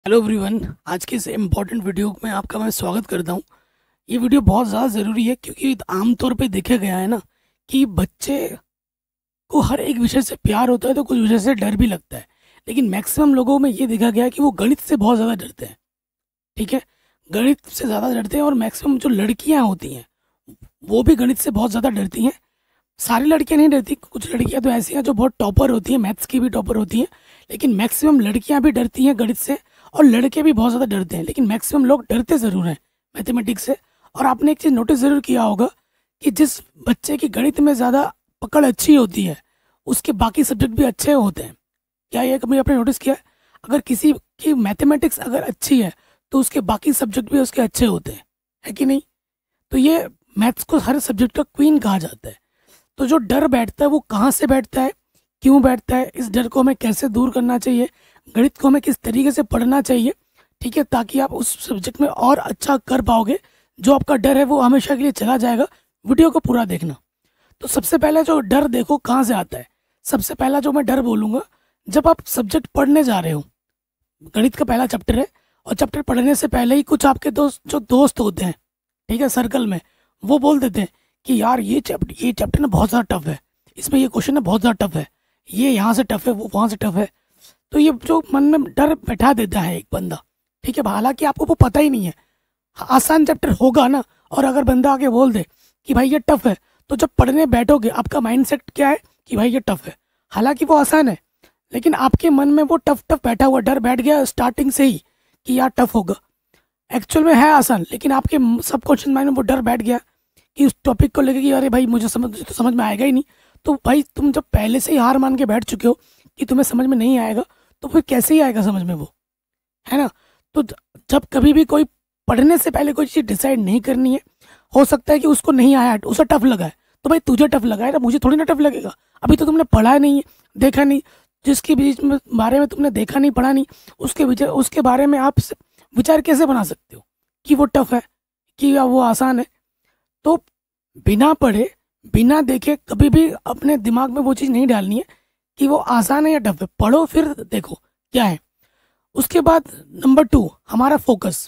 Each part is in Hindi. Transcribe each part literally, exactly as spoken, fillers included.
Hello everyone. आज के इस इम्पॉर्टेंट वीडियो में आपका मैं स्वागत करता हूँ। ये वीडियो बहुत ज़्यादा ज़रूरी है क्योंकि आमतौर पे देखा गया है ना कि बच्चे को हर एक विषय से प्यार होता है तो कुछ विषय से डर भी लगता है। लेकिन मैक्सिमम लोगों में ये देखा गया है कि वो गणित से बहुत ज़्यादा डरते हैं। ठीक है, गणित से ज़्यादा डरते हैं और मैक्सिमम जो लड़कियाँ होती हैं वो भी गणित से बहुत ज़्यादा डरती हैं। सारी लड़कियां नहीं डरती, कुछ लड़कियां तो ऐसी हैं जो बहुत टॉपर होती हैं, मैथ्स की भी टॉपर होती हैं। लेकिन मैक्सिमम लड़कियां भी डरती हैं गणित से और लड़के भी बहुत ज़्यादा डरते हैं, लेकिन मैक्सिमम लोग डरते ज़रूर हैं मैथमेटिक्स से। और आपने एक चीज़ नोटिस ज़रूर किया होगा कि जिस बच्चे की गणित में ज़्यादा पकड़ अच्छी होती है उसके बाकी सब्जेक्ट भी अच्छे होते हैं। क्या ये कभी आपने नोटिस किया है? अगर किसी की मैथमेटिक्स अगर अच्छी है तो उसके बाकी सब्जेक्ट भी उसके अच्छे होते हैं, है कि नहीं? तो ये मैथ्स को हर सब्जेक्ट का क्वीन कहा जाता है। तो जो डर बैठता है वो कहाँ से बैठता है, क्यों बैठता है, इस डर को हमें कैसे दूर करना चाहिए, गणित को हमें किस तरीके से पढ़ना चाहिए, ठीक है, ताकि आप उस सब्जेक्ट में और अच्छा कर पाओगे। जो आपका डर है वो हमेशा के लिए चला जाएगा। वीडियो को पूरा देखना। तो सबसे पहले जो डर देखो कहाँ से आता है। सबसे पहला जो मैं डर बोलूँगा, जब आप सब्जेक्ट पढ़ने जा रहे हो, गणित का पहला चैप्टर है और चैप्टर पढ़ने से पहले ही कुछ आपके दोस्त जो दोस्त होते हैं, ठीक है, सर्कल में, वो बोल देते हैं कि यार ये चैप्टर ये चैप्टर ना बहुत ज़्यादा टफ है, इसमें ये क्वेश्चन ना बहुत ज़्यादा टफ है, ये यहाँ से टफ है, वो वहाँ से टफ है। तो ये जो मन में डर बैठा देता है एक बंदा, ठीक है, हालांकि आपको वो पता ही नहीं है, आसान चैप्टर होगा ना, और अगर बंदा आके बोल दे कि भाई ये टफ है, तो जब पढ़ने बैठोगे आपका माइंड सेट क्या है कि भाई ये टफ है, हालांकि वो आसान है, लेकिन आपके मन में वो टफ टफ बैठा हुआ डर बैठ गया स्टार्टिंग से ही कि यार टफ होगा। एक्चुअल में है आसान, लेकिन आपके सबकॉन्शियस माइंड में वो डर बैठ गया कि उस टॉपिक को लेकर कि अरे भाई मुझे समझ तो समझ में आएगा ही नहीं। तो भाई तुम जब पहले से ही हार मान के बैठ चुके हो कि तुम्हें समझ में नहीं आएगा, तो फिर कैसे ही आएगा समझ में वो, है ना? तो ज- जब कभी भी कोई पढ़ने से पहले कोई चीज़ डिसाइड नहीं करनी है, हो सकता है कि उसको नहीं आया, उसे टफ लगा है, तो भाई तुझे टफ लगा है ना, मुझे थोड़ी ना टफ लगेगा। अभी तो तुमने पढ़ा नहीं है, देखा नहीं, जिसके बीच में बारे में तुमने देखा नहीं, पढ़ा नहीं, उसके विचार उसके बारे में आप स- विचार कैसे बना सकते हो कि वो टफ है कि या वो आसान है? तो बिना पढ़े, बिना देखे कभी भी अपने दिमाग में वो चीज़ नहीं डालनी है कि वो आसान है या टफ है। पढ़ो फिर देखो क्या है। उसके बाद नंबर टू, हमारा फोकस।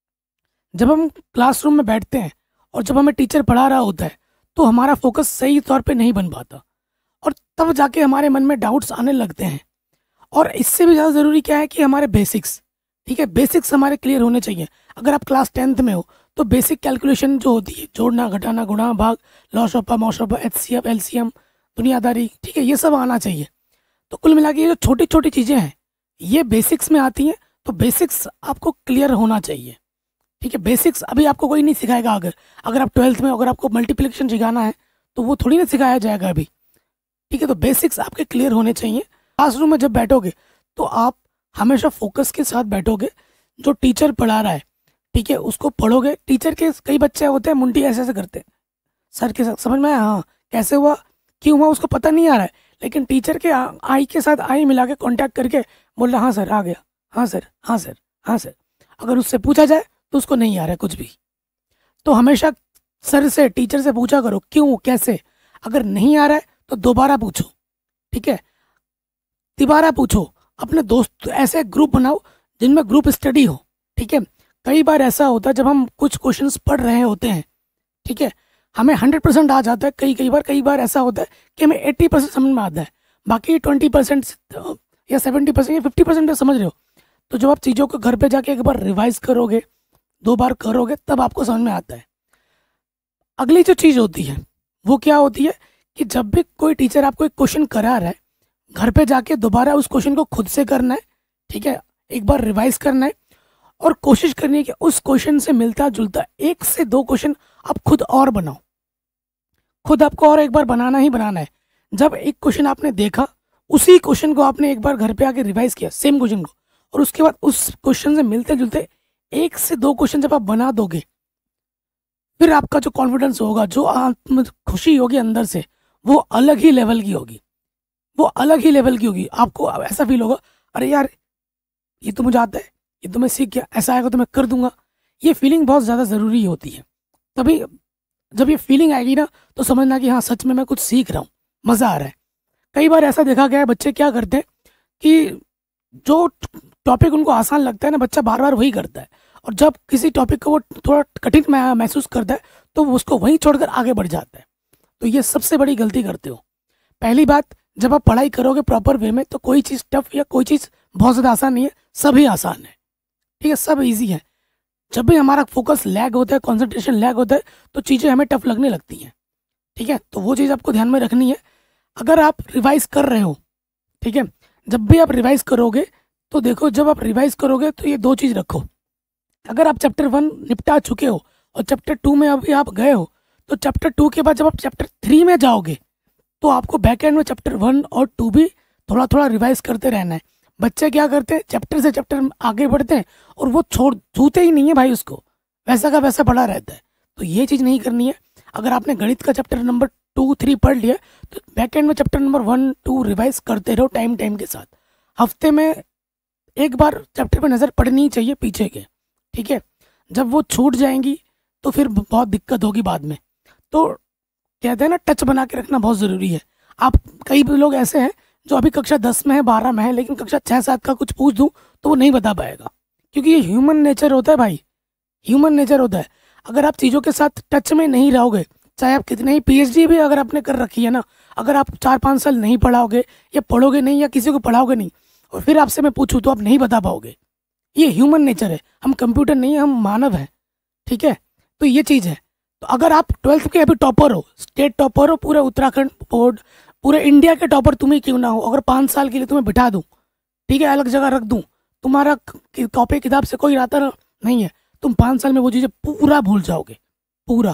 जब हम क्लासरूम में बैठते हैं और जब हमें टीचर पढ़ा रहा होता है तो हमारा फोकस सही तौर पे नहीं बन पाता और तब जाके हमारे मन में डाउट्स आने लगते हैं। और इससे भी ज़्यादा ज़रूरी क्या है कि हमारे बेसिक्स, ठीक है, बेसिक्स हमारे क्लियर होने चाहिए। अगर आप क्लास टेंथ में हो तो बेसिक कैलकुलेशन जो होती है, जोड़ना घटाना गुणा भाग, लॉशोपा मौशोपा H C F L C M, दुनियादारी, ठीक है, ये सब आना चाहिए। तो कुल मिला के ये जो छोटी छोटी चीज़ें हैं ये बेसिक्स में आती हैं, तो बेसिक्स आपको क्लियर होना चाहिए। ठीक है, बेसिक्स अभी आपको कोई नहीं सिखाएगा। अगर अगर आप ट्वेल्थ में, अगर आपको मल्टीप्लिकेशन सिखाना है तो वो थोड़ी ना सिखाया जाएगा अभी। ठीक है, तो बेसिक्स आपके क्लियर होने चाहिए। क्लासरूम में जब बैठोगे तो आप हमेशा फोकस के साथ बैठोगे। जो टीचर पढ़ा रहा है, ठीक है, उसको पढ़ोगे। टीचर के कई बच्चे होते हैं मुंडी ऐसे ऐसे करते हैं सर के साथ, समझ में आया? हाँ, कैसे हुआ, क्यों हुआ, उसको पता नहीं आ रहा है, लेकिन टीचर के आ- आई के साथ आई मिला के कॉन्टैक्ट करके बोल रहा हाँ सर आ गया, हाँ सर, हाँ सर, हाँ सर। अगर उससे पूछा जाए तो उसको नहीं आ रहा है कुछ भी। तो हमेशा सर से, टीचर से पूछा करो क्यों, कैसे। अगर नहीं आ रहा है तो दोबारा पूछो, ठीक है, तिबारा पूछो। अपने दोस्त ऐसे ग्रुप बनाओ जिनमें ग्रुप स्टडी हो, ठीक है। कई बार ऐसा होता है जब हम कुछ क्वेश्चंस पढ़ रहे होते हैं, ठीक है, हमें हंड्रेड परसेंट आ जाता है। कई कई बार कई बार ऐसा होता है कि हमें एट्टी परसेंट समझ में आता है, बाकी ट्वेंटी परसेंट या सेवेंटी परसेंट या फिफ्टी परसेंट समझ रहे हो। तो जब आप चीज़ों को घर पे जाके एक बार रिवाइज करोगे, दो बार करोगे, तब आपको समझ में आता है। अगली जो चीज़ होती है वो क्या होती है कि जब भी कोई टीचर आपको एक क्वेश्चन करा रहा है, घर पे जाके दोबारा उस क्वेश्चन को खुद से करना है, ठीक है, एक बार रिवाइज करना है और कोशिश करनी है कि उस क्वेश्चन से मिलता जुलता एक से दो क्वेश्चन आप खुद और बनाओ। खुद आपको और एक बार बनाना ही बनाना है। जब एक क्वेश्चन आपने देखा, उसी क्वेश्चन को आपने एक बार घर पे आके रिवाइज किया, सेम क्वेश्चन को, और उसके बाद उस क्वेश्चन से मिलते जुलते एक से दो क्वेश्चन जब आप बना दोगे, फिर आपका जो कॉन्फिडेंस होगा, जो आत्म खुशी होगी अंदर से, वो अलग ही लेवल की होगी। वो अलग ही लेवल की होगी। आपको ऐसा फील होगा अरे यार ये तो मुझे आता है, ये तो मैं सीख गया, ऐसा आएगा तो मैं कर दूंगा। ये फीलिंग बहुत ज़्यादा ज़रूरी होती है। तभी जब ये फीलिंग आएगी ना, तो समझना कि हाँ सच में मैं कुछ सीख रहा हूँ, मज़ा आ रहा है। कई बार ऐसा देखा गया है बच्चे क्या करते हैं कि जो टॉपिक उनको आसान लगता है ना, बच्चा बार बार वही करता है। और जब किसी टॉपिक को वो थोड़ा कठिन मह- महसूस करता है तो वो उसको वहीं छोड़कर आगे बढ़ जाता है। तो ये सबसे बड़ी गलती करते हो। पहली बात, जब आप पढ़ाई करोगे प्रॉपर वे में तो कोई चीज़ टफ या कोई चीज़ बहुत ज़्यादा आसान नहीं है, सभी आसान है। ठीक है, सब इजी है। जब भी हमारा फोकस लैग होता है, कंसंट्रेशन लैग होता है, तो चीज़ें हमें टफ लगने लगती हैं। ठीक है, तो वो चीज़ आपको ध्यान में रखनी है। अगर आप रिवाइज कर रहे हो, ठीक है, जब भी आप रिवाइज करोगे तो देखो, जब आप रिवाइज करोगे तो ये दो चीज़ रखो। अगर आप चैप्टर वन निपटा चुके हो और चैप्टर टू में अभी आप गए हो, तो चैप्टर टू के बाद जब आप चैप्टर थ्री में जाओगे तो आपको बैक एंड में चैप्टर वन और टू भी थोड़ा थोड़ा रिवाइज करते रहना है। बच्चे क्या करते हैं, चैप्टर से चैप्टर आगे बढ़ते हैं और वो छोड़ छूते ही नहीं है भाई, उसको वैसा का वैसा पढ़ा रहता है। तो ये चीज़ नहीं करनी है। अगर आपने गणित का चैप्टर नंबर टू थ्री पढ़ लिया तो बैक एंड में chapter number one two revise करते रहो टाइम टाइम के साथ। हफ्ते में एक बार चैप्टर पे नज़र पड़नी ही चाहिए पीछे के। ठीक है, जब वो छूट जाएंगी तो फिर बहुत दिक्कत होगी बाद में। तो कहते हैं ना, टच बना के रखना बहुत ज़रूरी है। आप, कई लोग ऐसे हैं जो अभी कक्षा दस में है, बारह में है, लेकिन कक्षा छः सात का कुछ पूछ दूँ तो वो नहीं बता पाएगा, क्योंकि ये ह्यूमन नेचर होता है भाई, ह्यूमन नेचर होता है। अगर आप चीज़ों के साथ टच में नहीं रहोगे, चाहे आप कितने ही पीएचडी भी अगर आपने कर रखी है ना, अगर आप चार पाँच साल नहीं पढ़ाओगे या पढ़ोगे नहीं या किसी को पढ़ाओगे नहीं और फिर आपसे मैं पूछूँ तो आप नहीं बता पाओगे। ये ह्यूमन नेचर है, हम कंप्यूटर नहीं है, हम मानव हैं। ठीक है, तो ये चीज़ है। तो अगर आप ट्वेल्थ के अभी टॉपर हो, स्टेट टॉपर हो, पूरे उत्तराखंड बोर्ड, पूरे इंडिया के टॉपर तुम ही क्यों ना हो, अगर पाँच साल के लिए तुम्हें बिठा दूँ, ठीक है, अलग जगह रख दूँ, तुम्हारा कॉपी किताब से कोई नाता ना- नहीं है, तुम पाँच साल में वो चीज़ें पूरा भूल जाओगे, पूरा।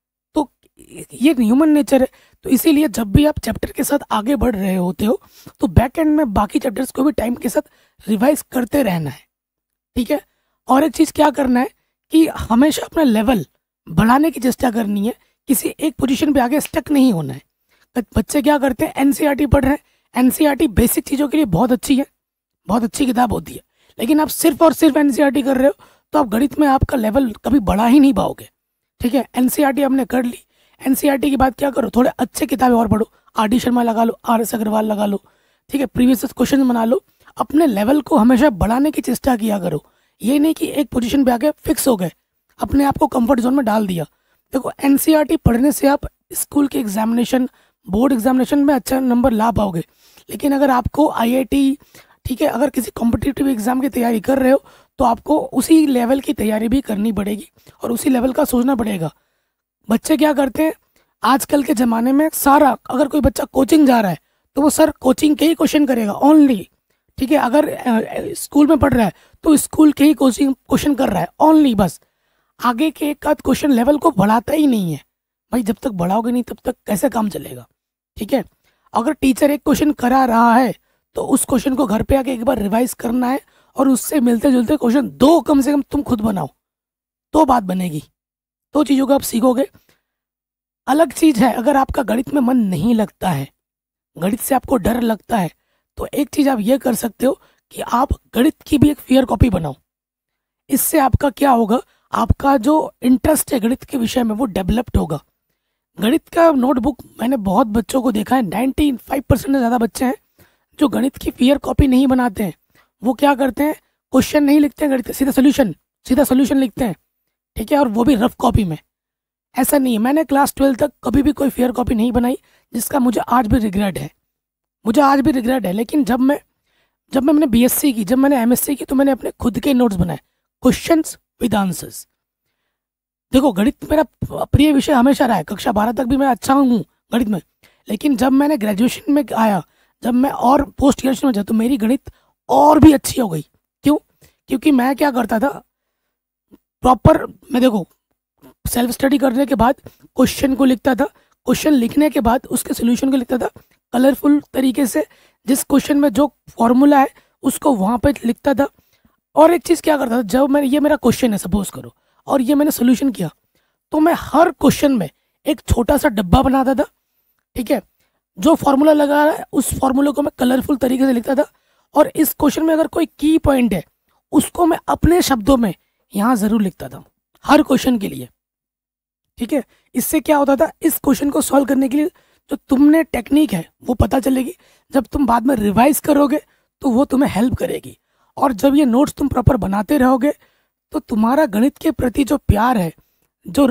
तो ये ह्यूमन नेचर है। तो इसीलिए जब भी आप चैप्टर के साथ आगे बढ़ रहे होते हो तो बैक एंड में बाकी चैप्टर्स को भी टाइम के साथ रिवाइज करते रहना है। ठीक है, और एक चीज़ क्या करना है कि हमेशा अपना लेवल बढ़ाने की चेष्टा करनी है, किसी एक पोजीशन पे आगे स्टक नहीं होना है। बट बच्चे क्या करते हैं, एनसीईआरटी पढ़ रहे हैं, एनसीईआरटी बेसिक चीज़ों के लिए बहुत अच्छी है, बहुत अच्छी किताब होती है, लेकिन आप सिर्फ और सिर्फ एनसीईआरटी कर रहे हो तो आप गणित में आपका लेवल कभी बढ़ा ही नहीं पाओगे। ठीक है, एनसीईआरटी हमने कर ली, एनसीईआरटी के बाद क्या करो, थोड़े अच्छे किताबें और पढ़ो, आर डी शर्मा लगा लो, आर एस अग्रवाल लगा लो। ठीक है, प्रीवियस क्वेश्चन बना लो, अपने लेवल को हमेशा बढ़ाने की चेष्टा किया करो। ये नहीं कि एक पोजीशन पे आके फिक्स हो गए, अपने आप को कंफर्ट जोन में डाल दिया। देखो, एनसीईआरटी पढ़ने से आप स्कूल के एग्जामिनेशन, बोर्ड एग्जामिनेशन में अच्छा नंबर ला पाओगे, लेकिन अगर आपको आईआईटी, ठीक है, अगर किसी कॉम्पिटिटिव एग्जाम की तैयारी कर रहे हो तो आपको उसी लेवल की तैयारी भी करनी पड़ेगी और उसी लेवल का सोचना पड़ेगा। बच्चे क्या करते हैं आजकल के ज़माने में, सारा, अगर कोई बच्चा कोचिंग जा रहा है तो वो सर कोचिंग के ही क्वेश्चन करेगा ओनली। ठीक है, अगर अ, स्कूल में पढ़ रहा है तो स्कूल के ही कोचिंग क्वेश्चन कर रहा है ओनली, बस आगे के एक आध क्वेश्चन लेवल को बढ़ाता ही नहीं है। भाई जब तक बढ़ाओगे नहीं तब तक कैसे काम चलेगा। ठीक है, अगर टीचर एक क्वेश्चन करा रहा है तो उस क्वेश्चन को घर पे आके एक बार रिवाइज करना है और उससे मिलते जुलते क्वेश्चन दो कम से कम तुम खुद बनाओ, तो बात बनेगी, तो चीज़ों को आप सीखोगे। अलग चीज़ है अगर आपका गणित में मन नहीं लगता है, गणित से आपको डर लगता है, तो एक चीज़ आप ये कर सकते हो कि आप गणित की भी एक फेयर कॉपी बनाओ। इससे आपका क्या होगा, आपका जो इंटरेस्ट है गणित के विषय में वो डेवलप्ड होगा। गणित का नोटबुक मैंने बहुत बच्चों को देखा है, नाइन्टी फाइव परसेंट से ज़्यादा बच्चे हैं जो गणित की फेयर कॉपी नहीं बनाते हैं। वो क्या करते हैं, क्वेश्चन नहीं लिखते हैं गणित, सीधा सोल्यूशन, सीधा सोल्यूशन लिखते हैं। ठीक है, और वो भी रफ कॉपी में। ऐसा नहीं है, मैंने क्लास ट्वेल्थ तक कभी भी कोई फेयर कॉपी नहीं बनाई, जिसका मुझे आज भी रिग्रेट है, मुझे आज भी रिग्रेट है। लेकिन जब मैं जब मैंने बीएससी की, जब मैंने एमएससी की, तो मैंने अपने खुद के नोट्स बनाए, क्वेश्चंस विद आंसर्स। देखो, गणित मेरा प्रिय विषय हमेशा रहा है, कक्षा बारह तक भी मैं अच्छा हूँ गणित में, लेकिन जब मैंने ग्रेजुएशन में आया, जब मैं और पोस्ट ग्रेजुएशन में जाता तो मेरी गणित और भी अच्छी हो गई। क्यों? क्योंकि मैं क्या करता था, प्रॉपर, मैं देखो सेल्फ स्टडी करने के बाद क्वेश्चन को लिखता था, क्वेश्चन लिखने के बाद उसके सोल्यूशन को लिखता था कलरफुल तरीके से, जिस क्वेश्चन में जो फॉर्मूला है उसको वहाँ पे लिखता था। और एक चीज़ क्या करता था, जब मैं, ये मेरा क्वेश्चन है सपोज करो और ये मैंने सोल्यूशन किया, तो मैं हर क्वेश्चन में एक छोटा सा डब्बा बनाता था। ठीक है, जो फॉर्मूला लगा है उस फॉर्मूले को मैं कलरफुल तरीके से लिखता था, और इस क्वेश्चन में अगर कोई की पॉइंट है उसको मैं अपने शब्दों में यहाँ ज़रूर लिखता था हर क्वेश्चन के लिए। ठीक है, इससे क्या होता था, इस क्वेश्चन को सॉल्व करने के लिए जो तुमने टेक्निक है वो पता चलेगी। जब तुम बाद में रिवाइज करोगे तो वो तुम्हें हेल्प करेगी। और जब ये नोट्स तुम प्रॉपर बनाते रहोगे तो तुम्हारा गणित के प्रति जो प्यार है, जो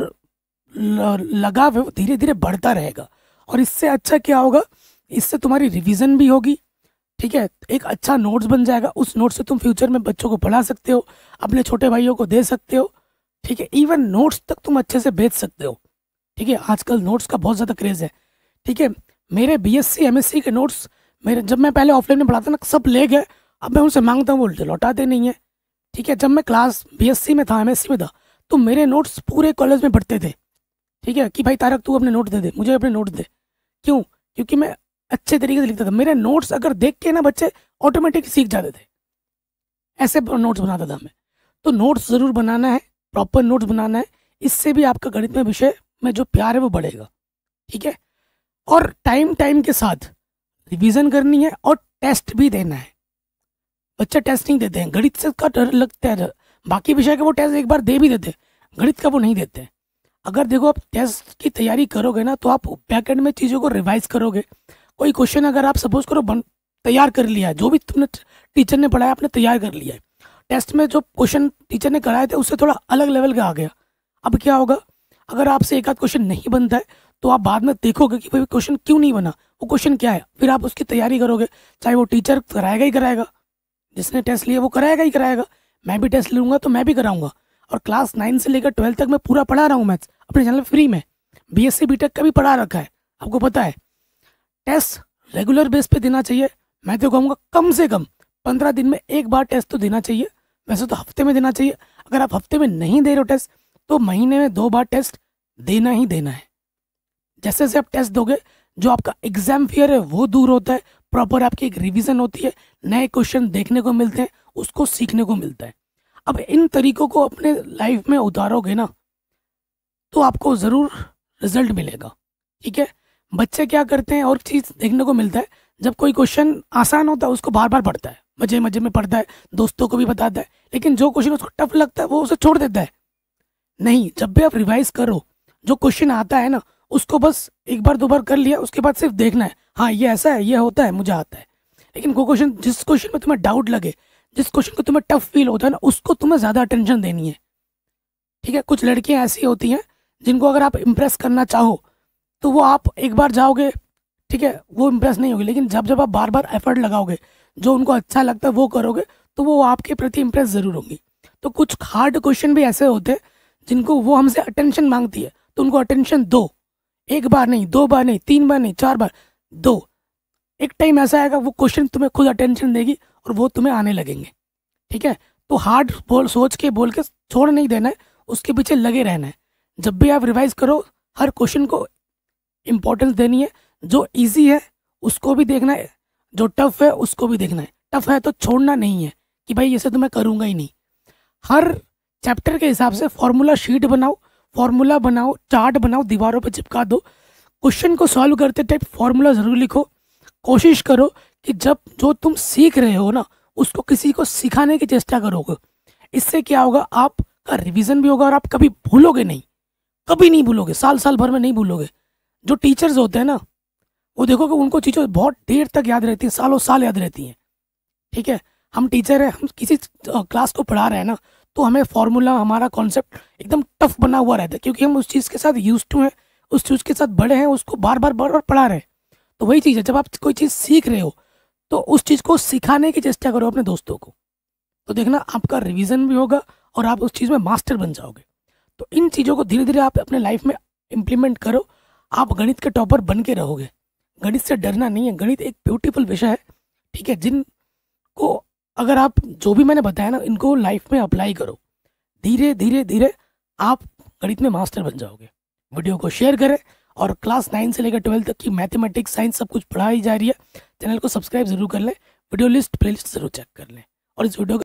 लगाव है, वो धीरे धीरे बढ़ता रहेगा। और इससे अच्छा क्या होगा, इससे तुम्हारी रिवीजन भी होगी, ठीक है, एक अच्छा नोट्स बन जाएगा। उस नोट्स से तुम फ्यूचर में बच्चों को पढ़ा सकते हो, अपने छोटे भाइयों को दे सकते हो, ठीक है, इवन नोट्स तक तुम अच्छे से भेज सकते हो, ठीक है। आजकल नोट्स का बहुत ज़्यादा क्रेज़ है, ठीक है। मेरे बीएससी एमएससी के नोट्स मेरे, जब मैं पहले ऑफलाइन में पढ़ाता ना, सब ले गए, अब मैं उनसे मांगता हूँ, बोलते लौटाते नहीं है, ठीक है। जब मैं क्लास बीएससी में था, एमएससी में था, तो मेरे नोट्स पूरे कॉलेज में बढ़ते थे, ठीक है, कि भाई तारक तू अपने नोट दे दे, मुझे अपने नोट दे। क्यों? क्योंकि मैं अच्छे तरीके से लिखता था। मेरे नोट्स अगर देख के ना बच्चे ऑटोमेटिक सीख जाते थे, ऐसे नोट्स बनाता था मैं। तो नोट्स ज़रूर बनाना है, प्रॉपर नोट्स बनाना है, इससे भी आपका गणित में विषय में जो प्यार है वो बढ़ेगा, ठीक है। और टाइम टाइम के साथ रिवीजन करनी है और टेस्ट भी देना है। बच्चे टेस्ट नहीं देते हैं, गणित से का डर लगता है, बाकी विषय के वो टेस्ट एक बार दे भी देते हैं, गणित का वो नहीं देते हैं। अगर देखो आप टेस्ट की तैयारी करोगे ना, तो आप बैक एंड में चीज़ों को रिवाइज करोगे। कोई क्वेश्चन अगर आप सपोज करो बन तैयार कर लिया है, जो भी तुमने टीचर ने पढ़ाया आपने तैयार कर लिया है, टेस्ट में जो क्वेश्चन टीचर ने कराए थे उससे थोड़ा अलग लेवल का आ गया, अब क्या होगा, अगर आपसे एक आध क्वेश्चन नहीं बनता है तो आप बाद में देखोगे कि भाई क्वेश्चन क्यों नहीं बना, वो क्वेश्चन क्या है, फिर आप उसकी तैयारी करोगे। चाहे वो टीचर कराएगा ही कराएगा, जिसने टेस्ट लिया वो कराएगा ही कराएगा, मैं भी टेस्ट लूँगा तो मैं भी कराऊंगा। और क्लास नाइन से लेकर ट्वेल्थ तक मैं पूरा पढ़ा रहा हूँ मैथ्स अपने चैनल फ्री में, बीएससी बीटेक का भी पढ़ा रखा है, आपको पता है। टेस्ट रेगुलर बेस पे देना चाहिए, मैं तो कहूँगा कम से कम पंद्रह दिन में एक बार टेस्ट तो देना चाहिए, वैसे तो हफ्ते में देना चाहिए। अगर आप हफ्ते में नहीं दे रहे हो टेस्ट तो महीने में दो बार टेस्ट देना ही देना है। जैसे जैसे आप टेस्ट दोगे जो आपका एग्जाम फियर है वो दूर होता है, प्रॉपर आपकी एक रिवीजन होती है, नए क्वेश्चन देखने को मिलते हैं, उसको सीखने को मिलता है। अब इन तरीकों को अपने लाइफ में उतारोगे ना तो आपको ज़रूर रिजल्ट मिलेगा, ठीक है। बच्चे क्या करते हैं, और चीज़ देखने को मिलता है, जब कोई क्वेश्चन आसान होता है उसको बार बार पढ़ता है, मजे मजे में पढ़ता है, दोस्तों को भी बताता है, लेकिन जो क्वेश्चन उसको टफ लगता है वो उसे छोड़ देता है। नहीं, जब भी आप रिवाइज करो, जो क्वेश्चन आता है ना उसको बस एक बार दो बार कर लिया, उसके बाद सिर्फ देखना है, हाँ ये ऐसा है, ये होता है, मुझे आता है। लेकिन वो क्वेश्चन, जिस क्वेश्चन में तुम्हें डाउट लगे, जिस क्वेश्चन को तुम्हें टफ फील होता है ना, उसको तुम्हें ज़्यादा अटेंशन देनी है, ठीक है। कुछ लड़कियां ऐसी होती हैं जिनको अगर आप इम्प्रेस करना चाहो तो वो आप एक बार जाओगे, ठीक है, वो इम्प्रेस नहीं होगी, लेकिन जब जब आप बार बार एफर्ट लगाओगे, जो उनको अच्छा लगता है वो करोगे, तो वो आपके प्रति इम्प्रेस ज़रूर होंगी। तो कुछ हार्ड क्वेश्चन भी ऐसे होते हैं जिनको वो हमसे अटेंशन मांगती है, तो उनको अटेंशन दो, एक बार नहीं, दो बार नहीं, तीन बार नहीं, चार बार दो। एक टाइम ऐसा आएगा वो क्वेश्चन तुम्हें खुद अटेंशन देगी और वो तुम्हें आने लगेंगे, ठीक है। तो हार्ड बोल सोच के बोल के छोड़ नहीं देना है, उसके पीछे लगे रहना है। जब भी आप रिवाइज करो, हर क्वेश्चन को इम्पोर्टेंस देनी है, जो इजी है उसको भी देखना है, जो टफ है उसको भी देखना है। टफ है तो छोड़ना नहीं है कि भाई इसे तो मैं करूँगा ही नहीं। हर चैप्टर के हिसाब से फॉर्मूला शीट बनाओ, फॉर्मूला बनाओ, चार्ट बनाओ, दीवारों पे चिपका दो, क्वेश्चन को सॉल्व करते टाइप फॉर्मूला ज़रूर लिखो। कोशिश करो कि जब जो तुम सीख रहे हो ना उसको किसी को सिखाने की चेष्टा करोगे, इससे क्या होगा, आपका रिवीजन भी होगा और आप कभी भूलोगे नहीं, कभी नहीं भूलोगे, साल साल भर में नहीं भूलोगे। जो टीचर्स होते हैं ना वो देखोगे उनको चीज़ें बहुत देर तक याद रहती हैं, सालों साल याद रहती हैं, ठीक है। हम टीचर हैं, हम किसी क्लास को पढ़ा रहे हैं ना, तो हमें फॉर्मूला, हमारा कॉन्सेप्ट एकदम टफ बना हुआ रहता है, क्योंकि हम उस चीज़ के साथ यूज टू हैं, उस चीज़ के साथ बड़े हैं, उसको बार बार बार बार पढ़ा रहे हैं। तो वही चीज़ है, जब आप कोई चीज़ सीख रहे हो तो उस चीज़ को सिखाने की चेष्टा करो अपने दोस्तों को, तो देखना आपका रिवीजन भी होगा और आप उस चीज़ में मास्टर बन जाओगे। तो इन चीज़ों को धीरे धीरे आप अपने लाइफ में इम्प्लीमेंट करो, आप गणित के टॉपर बन के रहोगे। गणित से डरना नहीं है, गणित एक ब्यूटीफुल विषय है, ठीक है। जिनको अगर आप जो भी मैंने बताया ना इनको लाइफ में अप्लाई करो, धीरे धीरे धीरे आप गणित में मास्टर बन जाओगे। वीडियो को शेयर करें और क्लास नाइन से लेकर ट्वेल्थ तक की मैथमेटिक्स, साइंस सब कुछ पढ़ाई जा रही है। चैनल को सब्सक्राइब जरूर कर लें, वीडियो लिस्ट प्लेलिस्ट जरूर चेक कर लें और इस वीडियो